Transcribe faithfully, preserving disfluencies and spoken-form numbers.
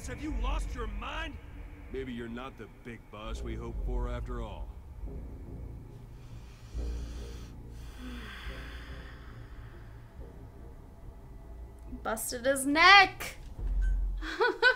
boss, have you lost your mind? Maybe you're not the big boss we hoped for after all. Busted his neck.